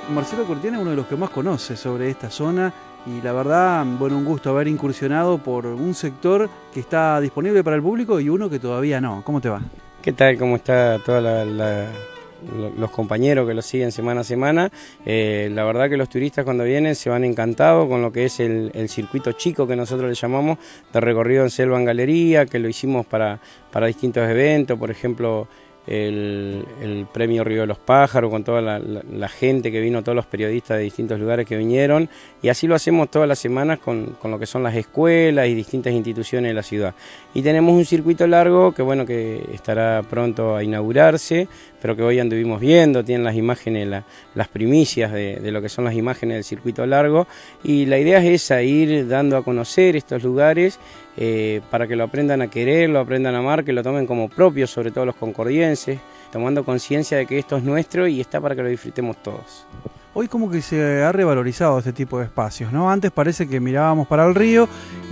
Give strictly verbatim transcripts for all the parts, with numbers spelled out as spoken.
Marcelo Cortiana es uno de los que más conoce sobre esta zona y la verdad, bueno, un gusto haber incursionado por un sector que está disponible para el público y uno que todavía no. ¿Cómo te va? ¿Qué tal? ¿Cómo está toda la, la, los compañeros que lo siguen semana a semana? Eh, la verdad que los turistas cuando vienen se van encantados con lo que es el, el circuito chico que nosotros le llamamos de recorrido en selva en galería, que lo hicimos para, para distintos eventos, por ejemplo el, el premio Río de los Pájaros, con toda la, la, la gente que vino, todos los periodistas de distintos lugares que vinieron, y así lo hacemos todas las semanas con, con lo que son las escuelas y distintas instituciones de la ciudad. Y tenemos un circuito largo que bueno, que estará pronto a inaugurarse, pero que hoy anduvimos viendo, tienen las imágenes, la, las primicias de, de lo que son las imágenes del circuito largo, y la idea es esa, ir dando a conocer estos lugares eh, para que lo aprendan a querer, lo aprendan a amar, que lo tomen como propio, sobre todo los concordienses, tomando conciencia de que esto es nuestro y está para que lo disfrutemos todos. Hoy como que se ha revalorizado este tipo de espacios, ¿no? Antes parece que mirábamos para el río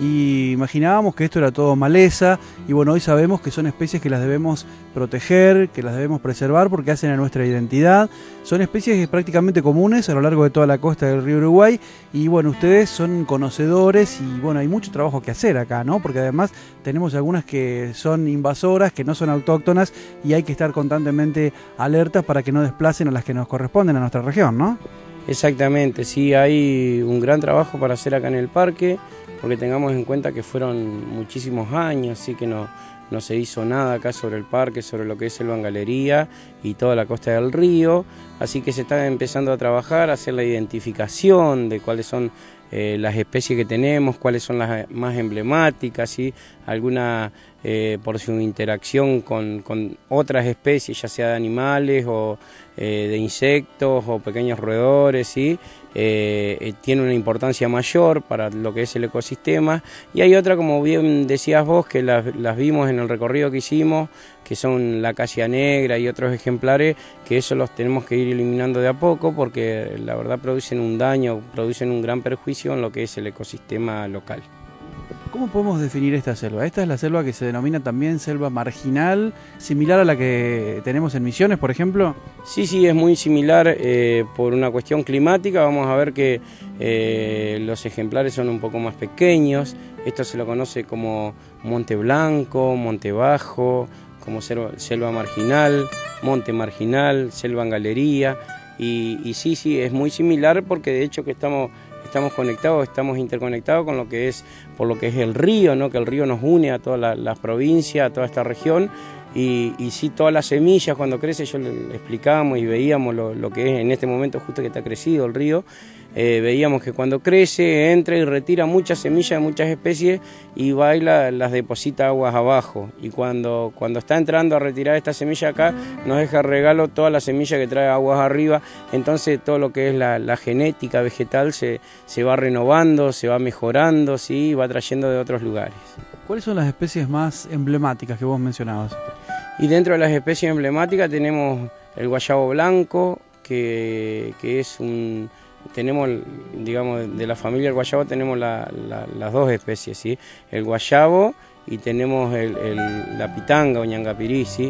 y imaginábamos que esto era todo maleza y bueno, hoy sabemos que son especies que las debemos proteger, que las debemos preservar porque hacen a nuestra identidad. Son especies prácticamente comunes a lo largo de toda la costa del río Uruguay y bueno, ustedes son conocedores y bueno, hay mucho trabajo que hacer acá, ¿no? Porque además tenemos algunas que son invasoras, que no son autóctonas y hay que estar constantemente alertas para que no desplacen a las que nos corresponden a nuestra región, ¿no? Exactamente, sí, hay un gran trabajo para hacer acá en el parque, porque tengamos en cuenta que fueron muchísimos años, así que no, no se hizo nada acá sobre el parque, sobre lo que es selva en galería y toda la costa del río, así que se está empezando a trabajar, a hacer la identificación de cuáles son eh, las especies que tenemos, cuáles son las más emblemáticas, ¿sí? Alguna eh, por su interacción con, con otras especies, ya sea de animales o eh, de insectos o pequeños roedores, ¿sí? eh, eh, tiene una importancia mayor para lo que es el ecosistema, y hay otra, como bien decías vos, que las, las vimos en el recorrido que hicimos, que son la acacia negra y otros ejemplares, que eso los tenemos que ir eliminando de a poco porque la verdad producen un daño, producen un gran perjuicio en lo que es el ecosistema local. ¿Cómo podemos definir esta selva? Esta es la selva que se denomina también selva marginal, similar a la que tenemos en Misiones, por ejemplo. Sí, sí, es muy similar eh, por una cuestión climática. Vamos a ver que eh, los ejemplares son un poco más pequeños. Esto se lo conoce como monte blanco, monte bajo, como selva, selva marginal, monte marginal, selva en galería. Y, y sí, sí, es muy similar porque de hecho que estamos... Estamos conectados, estamos interconectados con lo que es, por lo que es el río, ¿no? Que el río nos une a toda la, la provincia, a toda esta región, y, y sí, todas las semillas cuando crece, yo le, le explicábamos y veíamos lo, lo que es en este momento justo que está crecido el río, eh, veíamos que cuando crece, entra y retira muchas semillas de muchas especies y va y la, las deposita aguas abajo, y cuando, cuando está entrando a retirar esta semilla acá, nos deja regalo toda la semilla que trae aguas arriba, entonces todo lo que es la, la genética vegetal se, se va renovando, se va mejorando, ¿sí? Va trayendo de otros lugares. ¿Cuáles son las especies más emblemáticas que vos mencionabas? Y dentro de las especies emblemáticas tenemos el guayabo blanco, que, que es un... Tenemos, digamos, de la familia del guayabo tenemos la, la, las dos especies, ¿sí? El guayabo y tenemos el, el, la pitanga o ñangapirí, ¿sí?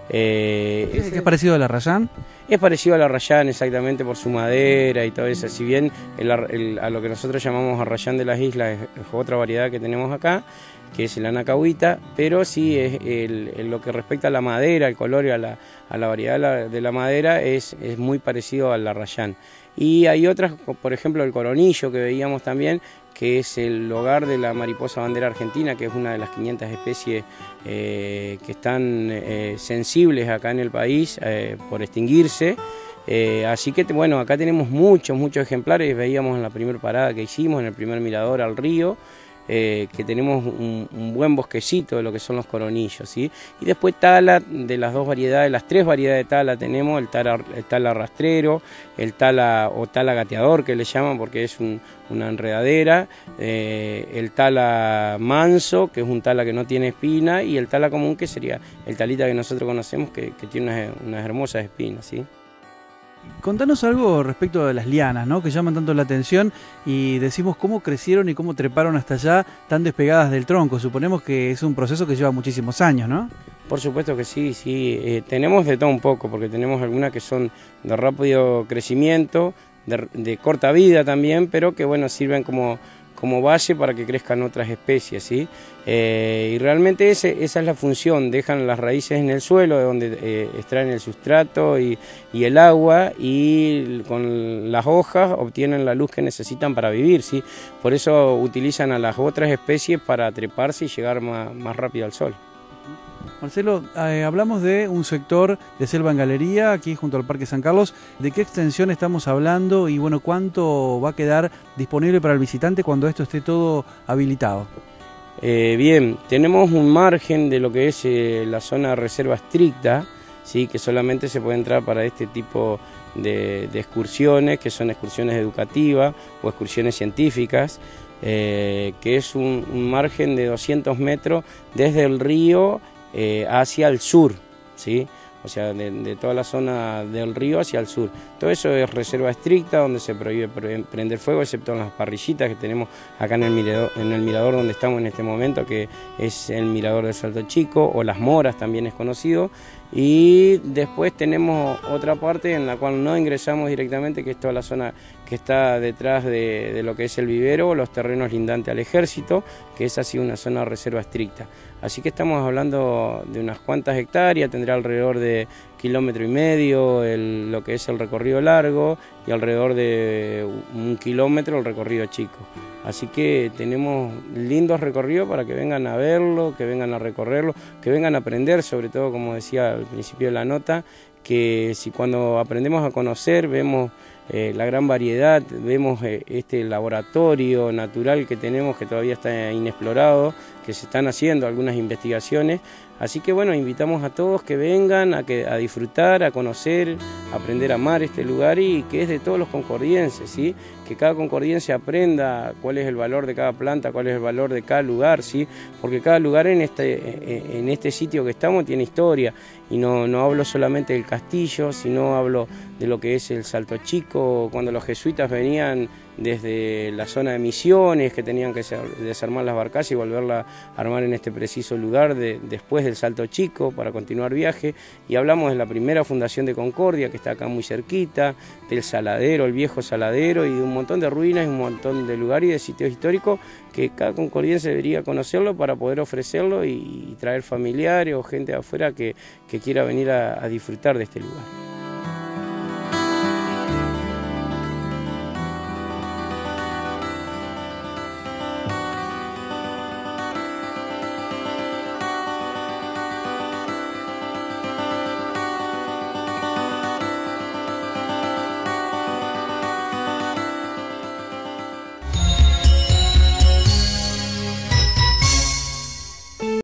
Eh, ¿Es, ¿Es parecido a la rayán? Es parecido a la rayán exactamente por su madera y todo eso, si bien el, el, a lo que nosotros llamamos arrayán de las islas es, es otra variedad que tenemos acá, que es el anacahuita, pero sí es el, el, lo que respecta a la madera, el color y a la, a la variedad de la, de la madera es, es muy parecido al arrayán. Y hay otras, por ejemplo el coronillo que veíamos también, que es el hogar de la mariposa bandera argentina, que es una de las quinientas especies eh, que están eh, sensibles acá en el país eh, por extinguirse. Eh, así que bueno, acá tenemos muchos, muchos ejemplares, veíamos en la primera parada que hicimos, en el primer mirador al río, Eh, que tenemos un, un buen bosquecito de lo que son los coronillos, ¿sí? Y después tala, de las dos variedades, las tres variedades de tala tenemos, el tala, el tala rastrero, el tala o tala gateador que le llaman porque es un, una enredadera, eh, el tala manso, que es un tala que no tiene espina, y el tala común, que sería el talita que nosotros conocemos, que, que tiene unas, unas hermosas espinas, ¿sí? Contanos algo respecto de las lianas, ¿no? Que llaman tanto la atención y decimos cómo crecieron y cómo treparon hasta allá tan despegadas del tronco. Suponemos que es un proceso que lleva muchísimos años, ¿no? Por supuesto que sí, sí. Eh, tenemos de todo un poco, porque tenemos algunas que son de rápido crecimiento, de, de corta vida también, pero que bueno, sirven como, como base para que crezcan otras especies, ¿sí? Eh, y realmente ese, esa es la función, dejan las raíces en el suelo, de donde eh, extraen el sustrato y, y el agua, y con las hojas obtienen la luz que necesitan para vivir, ¿sí? Por eso utilizan a las otras especies para treparse y llegar más, más rápido al sol. Marcelo, eh, hablamos de un sector de selva en galería, aquí junto al Parque San Carlos. ¿De qué extensión estamos hablando y bueno, cuánto va a quedar disponible para el visitante cuando esto esté todo habilitado? Eh, bien, tenemos un margen de lo que es eh, la zona de reserva estricta, ¿sí? Que solamente se puede entrar para este tipo de, de excursiones, que son excursiones educativas o excursiones científicas, eh, que es un, un margen de doscientos metros desde el río eh, hacia el sur, ¿sí? O sea, de, de toda la zona del río hacia el sur. Todo eso es reserva estricta, donde se prohíbe prender fuego, excepto en las parrillitas que tenemos acá en el mirador, en el mirador donde estamos en este momento, que es el mirador del Salto Chico, o Las Moras también es conocido. Y después tenemos otra parte en la cual no ingresamos directamente, que es toda la zona que está detrás de, de lo que es el vivero, los terrenos lindantes al ejército, que es así una zona de reserva estricta. Así que estamos hablando de unas cuantas hectáreas, tendrá alrededor de kilómetro y medio el, lo que es el recorrido largo, y alrededor de un kilómetro el recorrido chico. Así que tenemos lindos recorridos para que vengan a verlo, que vengan a recorrerlo, que vengan a aprender, sobre todo, como decía al principio de la nota, que si cuando aprendemos a conocer vemos eh, la gran variedad, vemos eh, este laboratorio natural que tenemos, que todavía está inexplorado, que se están haciendo algunas investigaciones. Así que bueno, invitamos a todos que vengan a, que, a disfrutar, a conocer, a aprender a amar este lugar, y que es de todos los concordienses, ¿sí? Que cada concordiense aprenda cuál es el valor de cada planta, cuál es el valor de cada lugar, ¿sí? Porque cada lugar en este, en este sitio que estamos tiene historia, y no, no hablo solamente del castillo, sino hablo de lo que es el Salto Chico, cuando los jesuitas venían desde la zona de Misiones, que tenían que desarmar las barcazas y volverla a armar en este preciso lugar de, después del Salto Chico para continuar viaje. Y hablamos de la primera fundación de Concordia, que está acá muy cerquita, del Saladero, el viejo Saladero, y de un montón de ruinas y un montón de lugares y de sitios históricos que cada concordiense debería conocerlo para poder ofrecerlo y, y traer familiares o gente de afuera que, que quiera venir a, a disfrutar de este lugar.